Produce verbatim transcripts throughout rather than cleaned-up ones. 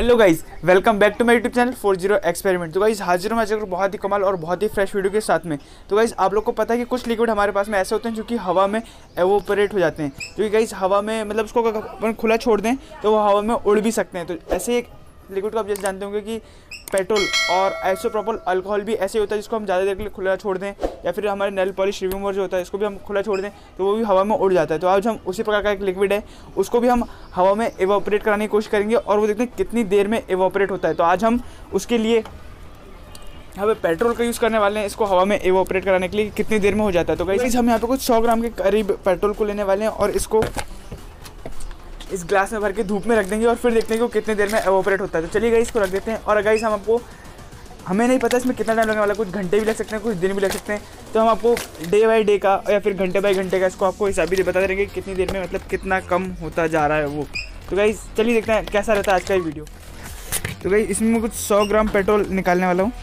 Hello guys, welcome back to my YouTube channel four zero experiment. तो guys हाजिर हूँ मैं बहुत ही कमाल और बहुत ही फ्रेश वीडियो के साथ में। तो गाइज आप लोग को पता है कि कुछ लिक्विड हमारे पास में ऐसे होते हैं जो कि हवा में एवोपरेट हो जाते हैं, जो कि गाइज हवा में मतलब उसको अपन खुला छोड़ दें तो वो हवा में उड़ भी सकते हैं। तो ऐसे एक लिक्विड को आप जैसे जानते होंगे कि पेट्रोल और आइसोप्रोपाइल अल्कोहल भी ऐसे होता है जिसको हम ज़्यादा देर के लिए खुला छोड़ दें, या फिर हमारे नेल पॉलिश रिमूवर जो होता है इसको भी हम खुला छोड़ दें तो वो भी हवा में उड़ जाता है। तो आज हम उसी प्रकार का एक लिक्विड है, उसको भी हम हवा में एवोपरेट कराने की कोशिश करेंगे और वो देखते हैं कितनी देर में एवोपरेट होता है। तो आज हम उसके लिए यहाँ पे पेट्रोल का यूज़ करने वाले हैं, इसको हवा में एवोपरेट कराने के लिए कितनी देर में हो जाता है। तो गाइस हम यहाँ पे कुछ सौ ग्राम के करीब पेट्रोल को लेने वाले हैं और इसको इस ग्लास में भर के धूप में रख देंगे और फिर देखते हैं कि वो कितनी देर में एवोपरेट होता है। तो चलिए गाइस इसको रख देते हैं। और गाइस हम आपको हमें नहीं पता इसमें कितना टाइम लगने वाला, कुछ घंटे भी लग सकते हैं, कुछ दिन भी लग सकते हैं। तो हम आपको डे बाई डे का या फिर घंटे बाई घंटे का इसको आपको हिसाब भी बता देंगे कितनी देर में मतलब कितना कम होता जा रहा है वो। तो गाइस चलिए देखते हैं कैसा रहता है आज का ये वीडियो। तो गाइस इसमें मैं कुछ सौ ग्राम पेट्रोल निकालने वाला हूँ।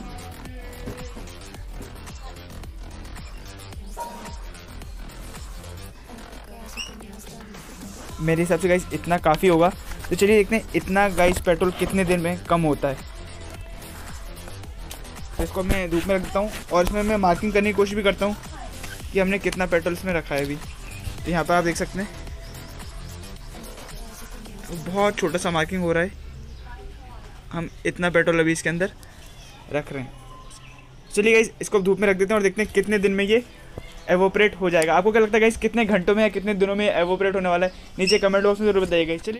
मेरे हिसाब से गाइस इतना काफ़ी होगा। तो चलिए देखते हैं इतना गाइस पेट्रोल कितने दिन में कम होता है। तो इसको मैं धूप में रख देता हूँ और इसमें मैं मार्किंग करने की कोशिश भी करता हूँ कि हमने कितना पेट्रोल इसमें रखा है अभी। तो यहाँ पर आप देख सकते हैं बहुत छोटा सा मार्किंग हो रहा है, हम इतना पेट्रोल अभी इसके अंदर रख रहे हैं। चलिए गाइस इसको धूप में रख देते हैं और देखते हैं कितने दिन में ये एवोपरेट हो जाएगा। आपको क्या लगता है गाइस कितने घंटों में या कितने दिनों में एवोपरेट होने वाला है, नीचे कमेंट बॉक्स में जरूर बताइएगा। चलिए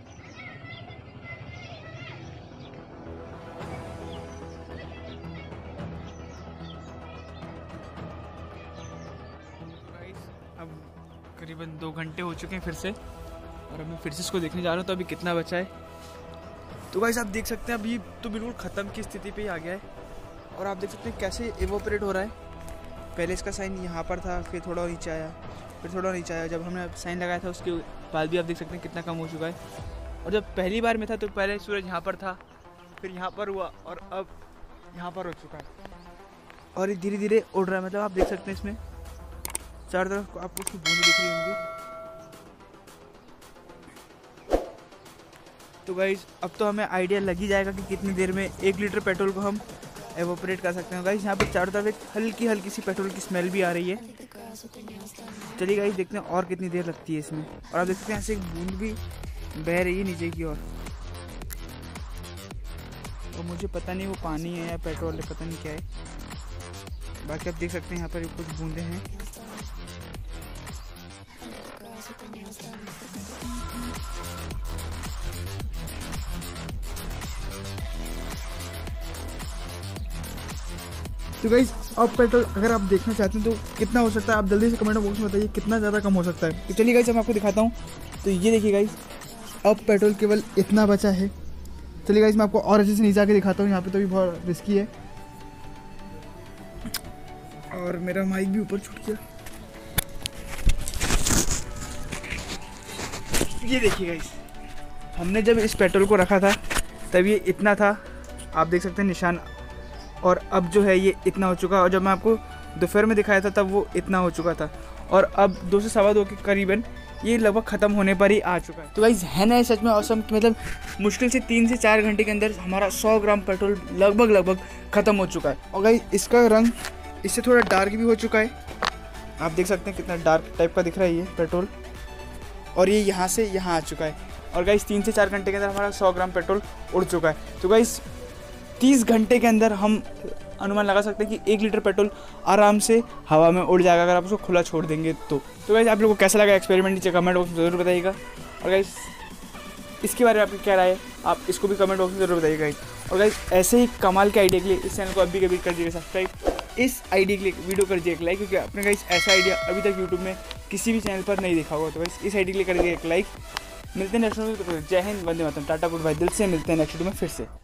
अब करीबन दो घंटे हो चुके हैं फिर से, और अब मैं फिर से इसको देखने जा रहा हूँ तो अभी कितना बचा है। तो गाइस आप देख सकते हैं अभी तो बिल्कुल ख़त्म की स्थिति पे ही आ गया है और आप देख सकते हैं कैसे एवोपरेट हो रहा है। पहले इसका साइन यहाँ पर था, फिर थोड़ा और नीचे आया, फिर थोड़ा और नीचे आया। जब हमने साइन लगाया था उसके बाद भी आप देख सकते हैं कितना कम हो चुका है। और जब पहली बार में था तो पहले सूरज यहाँ पर था, फिर यहाँ पर हुआ और अब यहाँ पर हो चुका है और ये धीरे धीरे उड़ रहा है। मतलब आप देख सकते हैं इसमें चारों तरफ आपको उसकी बूंदें दिख रही होंगी। तो गाइस अब तो हमें आइडिया लग ही जाएगा कि कितनी देर में एक लीटर पेट्रोल को हम एवोपरेट कर सकते हैं। गाइस यहाँ पर चारों तरफ एक हल्की हल्की सी पेट्रोल की स्मेल भी आ रही है। चलिए गाइस देखते हैं और कितनी देर लगती है इसमें। और आप देखते हैं ऐसे एक बूंद भी बह रही है नीचे की ओर, और मुझे पता नहीं वो पानी है या पेट्रोल है, पता नहीं क्या है। बाकी आप देख सकते हैं यहाँ पर कुछ बूंदें हैं। तो गाइस अब पेट्रोल अगर आप देखना चाहते हैं तो कितना हो सकता है, आप जल्दी से कमेंट बॉक्स में बताइए कितना ज़्यादा कम हो सकता है। तो चलिए गाइस मैं आपको दिखाता हूँ। तो ये देखिए गाइस अब पेट्रोल केवल इतना बचा है। चलिए गाइस मैं आपको और अच्छे से नीचे आके दिखाता हूँ। यहाँ पे तो भी बहुत रिस्की है और मेरा माइक भी ऊपर छूट गया। ये देखिए गाइस हमने जब इस पेट्रोल को रखा था तब ये इतना था, आप देख सकते हैं निशान, और अब जो है ये इतना हो चुका है। और जब मैं आपको दोपहर में दिखाया था तब वो इतना हो चुका था और अब दो से सवा दो के करीबन ये लगभग ख़त्म होने पर ही आ चुका है। तो गाइस है ना सच में औसम, मतलब मुश्किल से तीन से चार घंटे के अंदर हमारा सौ ग्राम पेट्रोल लगभग लगभग ख़त्म हो चुका है। और गाइस इसका रंग इससे थोड़ा डार्क भी हो चुका है, आप देख सकते हैं कितना डार्क टाइप का दिख रहा है ये पेट्रोल, और ये यहाँ से यहाँ आ चुका है। और गाइस तीन से चार घंटे के अंदर हमारा सौ ग्राम पेट्रोल उड़ चुका है। तो गाइस तीस घंटे के अंदर हम अनुमान लगा सकते हैं कि एक लीटर पेट्रोल आराम से हवा में उड़ जाएगा अगर आप उसको खुला छोड़ देंगे तो। तो गाइस आप लोगों को कैसा लगा एक्सपेरिमेंट नीचे कमेंट बॉक्स में ज़रूर बताइएगा। और गाइस इसके बारे में आपकी क्या राय है, आप इसको भी कमेंट बॉक्स में ज़रूर बताइएगा। और गाइस ऐसे ही कमाल के आइडिया के लिए इस चैनल को अभी कभी कर दीजिएगा सब्सक्राइब, इस आइडिया के लिए वीडियो कर दीजिए एक लाइक, क्योंकि आपने गाइस ऐसा आइडिया अभी तक यूट्यूब में किसी भी चैनल पर नहीं देखा होगा। तो गाइस इस आइडिया के लिए कर दीजिए एक लाइक। मिलते हैं नेक्स्ट वीडियो में। जय हिंद, वंदे मातरम, टाटा गुड बाय, दिल से मिलते हैं नेक्स्ट वीडियो में फिर से।